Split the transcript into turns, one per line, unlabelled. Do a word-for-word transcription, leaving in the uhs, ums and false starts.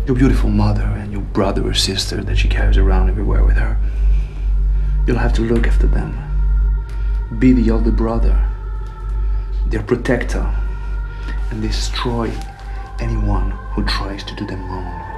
Your beautiful mother and your brother or sister that she carries around everywhere with her. You'll have to look after them. Be the older brother, their protector, and destroy anyone who tries to do them wrong.